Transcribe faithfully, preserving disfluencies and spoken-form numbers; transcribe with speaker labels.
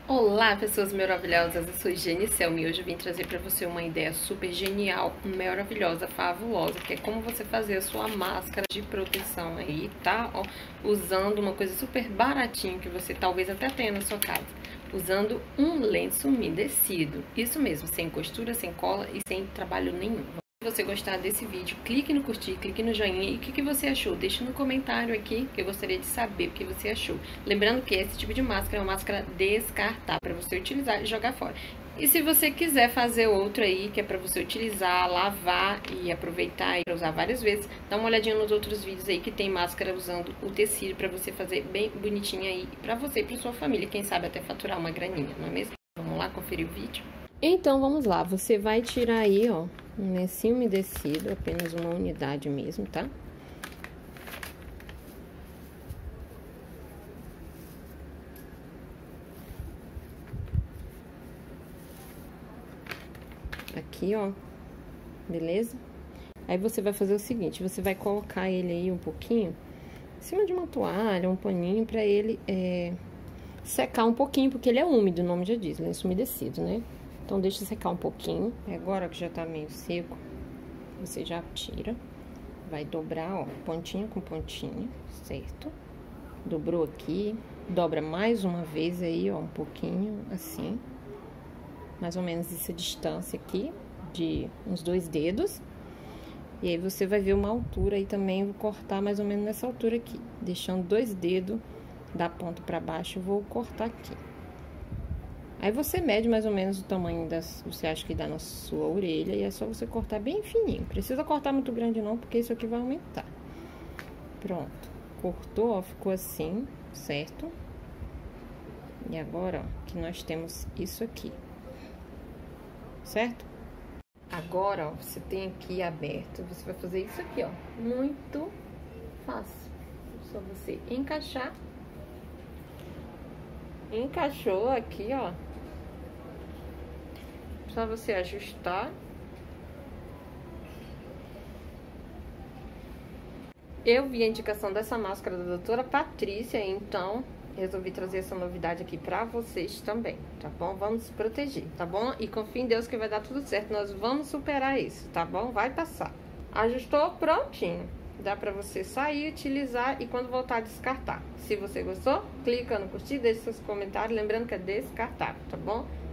Speaker 1: Olá, pessoas maravilhosas, eu sou Jenny Selmi e hoje eu vim trazer para você uma ideia super genial, maravilhosa, fabulosa, que é como você fazer a sua máscara de proteção aí, tá? Ó, usando uma coisa super baratinha que você talvez até tenha na sua casa, usando um lenço umedecido, isso mesmo, sem costura, sem cola e sem trabalho nenhum. Se você gostar desse vídeo, clique no curtir, clique no joinha e o que, que você achou? Deixa no comentário aqui que eu gostaria de saber o que você achou. Lembrando que esse tipo de máscara é uma máscara descartável para você utilizar e jogar fora. E se você quiser fazer outro aí, que é para você utilizar, lavar e aproveitar e usar várias vezes, dá uma olhadinha nos outros vídeos aí que tem máscara usando o tecido para você fazer bem bonitinha aí para você e para sua família. Quem sabe até faturar uma graninha, não é mesmo? Vamos lá conferir o vídeo? Então, vamos lá. Você vai tirar aí, ó, um lencinho umedecido, apenas uma unidade mesmo, tá? Aqui, ó, beleza? Aí você vai fazer o seguinte, você vai colocar ele aí um pouquinho em cima de uma toalha, um paninho, pra ele é, secar um pouquinho, porque ele é úmido, o nome já diz, lenço umedecido, né? Então, deixa secar um pouquinho. Agora que já tá meio seco, você já tira. Vai dobrar, ó, pontinha com pontinha, certo? Dobrou aqui, dobra mais uma vez aí, ó, um pouquinho, assim. Mais ou menos essa distância aqui, de uns dois dedos. E aí, você vai ver uma altura aí também, vou cortar mais ou menos nessa altura aqui. Deixando dois dedos da ponta pra baixo, eu vou cortar aqui. Aí, você mede mais ou menos o tamanho das, você acha que dá na sua orelha, e é só você cortar bem fininho. Precisa cortar muito grande não, porque isso aqui vai aumentar. Pronto. Cortou, ó, ficou assim, certo? E agora, ó, que nós temos isso aqui. Certo? Agora, ó, você tem aqui aberto, você vai fazer isso aqui, ó. Muito fácil. Só você encaixar. Encaixou aqui, ó. Só você ajustar. Eu vi a indicação dessa máscara da doutora Patrícia, então resolvi trazer essa novidade aqui pra vocês também, tá bom? Vamos se proteger, tá bom? E confia em Deus que vai dar tudo certo, nós vamos superar isso, tá bom? Vai passar. Ajustou, prontinho. Dá pra você sair, utilizar e quando voltar descartar. Se você gostou, clica no curtir, deixe seus comentários, lembrando que é descartável, tá bom?